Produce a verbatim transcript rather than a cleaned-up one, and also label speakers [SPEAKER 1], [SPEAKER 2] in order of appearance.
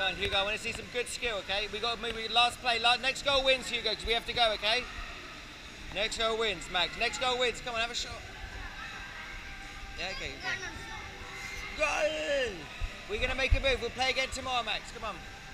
[SPEAKER 1] on, Hugo. I want to see some good skill, okay? We got to move. Last play. Last, next goal wins, Hugo, because we have to go, okay? Next goal wins, Max. Next goal wins. Come on, have a shot. Yeah, okay. okay. Go! We're going to make a move. We'll play again tomorrow, Max. Come on.